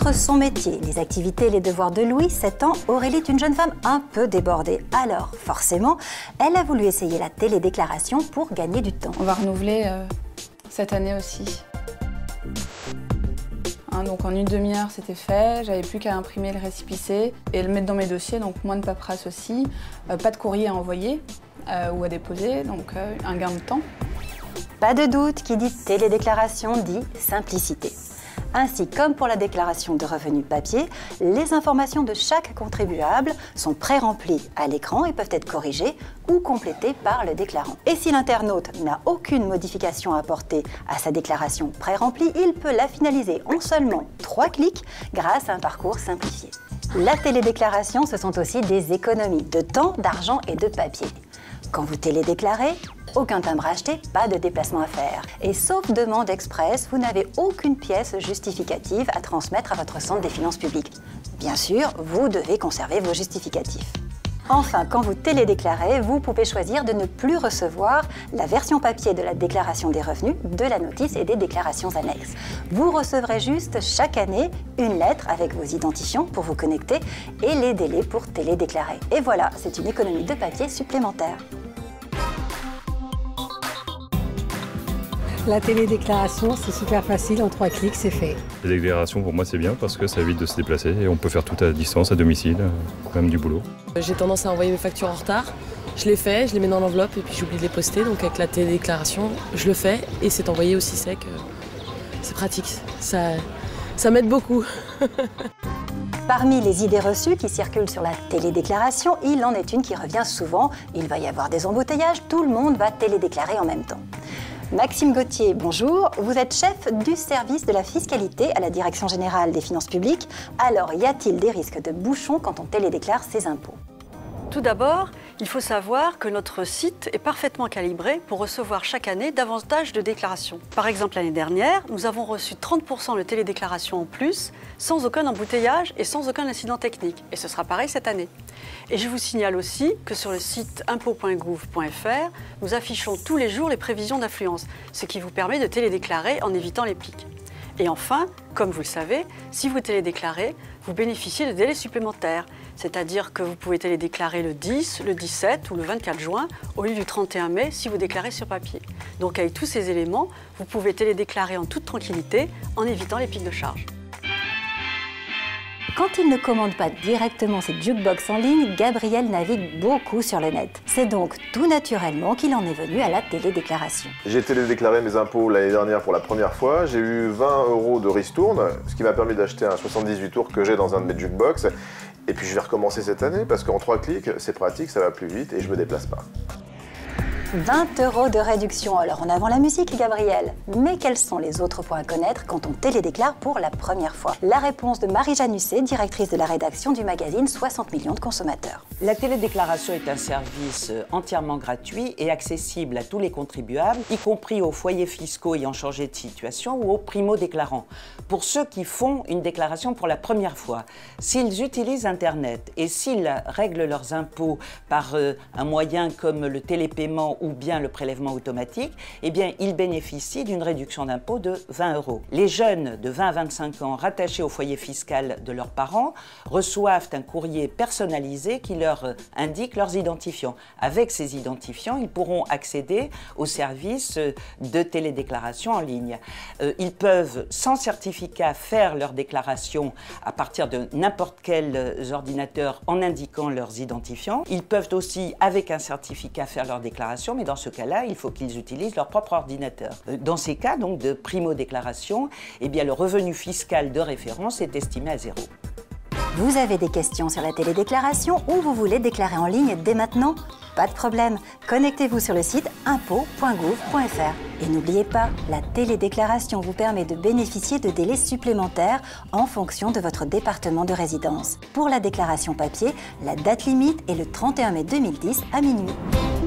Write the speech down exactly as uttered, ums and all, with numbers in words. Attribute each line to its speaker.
Speaker 1: Outre son métier, les activités et les devoirs de Louis, sept ans, Aurélie est une jeune femme un peu débordée. Alors, forcément, elle a voulu essayer la télédéclaration pour gagner du temps.
Speaker 2: On va renouveler euh, cette année aussi. Hein, donc en une demi-heure, c'était fait. J'avais plus qu'à imprimer le récépissé et le mettre dans mes dossiers, donc moins de paperasse aussi. Euh, pas de courrier à envoyer euh, ou à déposer, donc euh, un gain de temps.
Speaker 1: Pas de doute, qui dit télédéclaration dit simplicité. Ainsi, comme pour la déclaration de revenus papier, les informations de chaque contribuable sont pré-remplies à l'écran et peuvent être corrigées ou complétées par le déclarant. Et si l'internaute n'a aucune modification à apporter à sa déclaration pré-remplie, il peut la finaliser en seulement trois clics grâce à un parcours simplifié. La télédéclaration, ce sont aussi des économies de temps, d'argent et de papier. Quand vous télédéclarez, aucun timbre acheté, pas de déplacement à faire. Et sauf demande express, vous n'avez aucune pièce justificative à transmettre à votre centre des finances publiques. Bien sûr, vous devez conserver vos justificatifs. Enfin, quand vous télédéclarez, vous pouvez choisir de ne plus recevoir la version papier de la déclaration des revenus, de la notice et des déclarations annexes. Vous recevrez juste chaque année une lettre avec vos identifiants pour vous connecter et les délais pour télédéclarer. Et voilà, c'est une économie de papier supplémentaire.
Speaker 3: La télédéclaration, c'est super facile, en trois clics, c'est fait.
Speaker 4: La déclaration, pour moi, c'est bien parce que ça évite de se déplacer et on peut faire tout à distance, à domicile, même du boulot.
Speaker 5: J'ai tendance à envoyer mes factures en retard. Je les fais, je les mets dans l'enveloppe et puis j'oublie de les poster. Donc avec la télédéclaration, je le fais et c'est envoyé aussi sec. C'est pratique, ça, ça m'aide beaucoup.
Speaker 1: Parmi les idées reçues qui circulent sur la télédéclaration, il en est une qui revient souvent. Il va y avoir des embouteillages, tout le monde va télédéclarer en même temps. Maxime Gauthier, bonjour. Vous êtes chef du service de la fiscalité à la Direction générale des finances publiques. Alors, y a-t-il des risques de bouchons quand on télédéclare ses impôts?
Speaker 6: Tout d'abord, il faut savoir que notre site est parfaitement calibré pour recevoir chaque année davantage de déclarations. Par exemple, l'année dernière, nous avons reçu trente pour cent de télédéclarations en plus, sans aucun embouteillage et sans aucun incident technique. Et ce sera pareil cette année. Et je vous signale aussi que sur le site impôts point gouv point f r, nous affichons tous les jours les prévisions d'affluence, ce qui vous permet de télédéclarer en évitant les pics. Et enfin, comme vous le savez, si vous télédéclarez, vous bénéficiez de délais supplémentaires. C'est-à-dire que vous pouvez télédéclarer le dix, le dix-sept ou le vingt-quatre juin au lieu du trente et un mai si vous déclarez sur papier. Donc avec tous ces éléments, vous pouvez télédéclarer en toute tranquillité en évitant les pics de charge.
Speaker 1: Quand il ne commande pas directement ses jukebox en ligne, Gabriel navigue beaucoup sur le net. C'est donc tout naturellement qu'il en est venu à la télédéclaration.
Speaker 7: J'ai télédéclaré mes impôts l'année dernière pour la première fois. J'ai eu vingt euros de ristourne, ce qui m'a permis d'acheter un soixante-dix-huit tours que j'ai dans un de mes jukebox. Et puis je vais recommencer cette année parce qu'en trois clics, c'est pratique, ça va plus vite et je me déplace pas.
Speaker 1: vingt euros de réduction. Alors en avant la musique, Gabriel. Mais quels sont les autres points à connaître quand on télédéclare pour la première fois? La réponse de Marie Janusset, directrice de la rédaction du magazine soixante millions de consommateurs.
Speaker 8: La télédéclaration est un service entièrement gratuit et accessible à tous les contribuables, y compris aux foyers fiscaux ayant changé de situation ou aux primo-déclarants. Pour ceux qui font une déclaration pour la première fois, s'ils utilisent Internet et s'ils règlent leurs impôts par euh, un moyen comme le télépaiement ou bien le prélèvement automatique, eh bien, ils bénéficient d'une réduction d'impôt de vingt euros. Les jeunes de vingt à vingt-cinq ans rattachés au foyer fiscal de leurs parents reçoivent un courrier personnalisé qui leur indique leurs identifiants. Avec ces identifiants, ils pourront accéder aux services de télédéclaration en ligne. Euh, ils peuvent, sans certificat, faire leur déclaration à partir de n'importe quel ordinateur en indiquant leurs identifiants. Ils peuvent aussi, avec un certificat, faire leur déclaration, mais dans ce cas-là, il faut qu'ils utilisent leur propre ordinateur. Dans ces cas donc de primo-déclaration, eh bien, le revenu fiscal de référence est estimé à zéro.
Speaker 1: Vous avez des questions sur la télédéclaration ou vous voulez déclarer en ligne dès maintenant? Pas de problème, connectez-vous sur le site impôts point gouv point f r. Et n'oubliez pas, la télédéclaration vous permet de bénéficier de délais supplémentaires en fonction de votre département de résidence. Pour la déclaration papier, la date limite est le trente et un mai deux mille dix à minuit.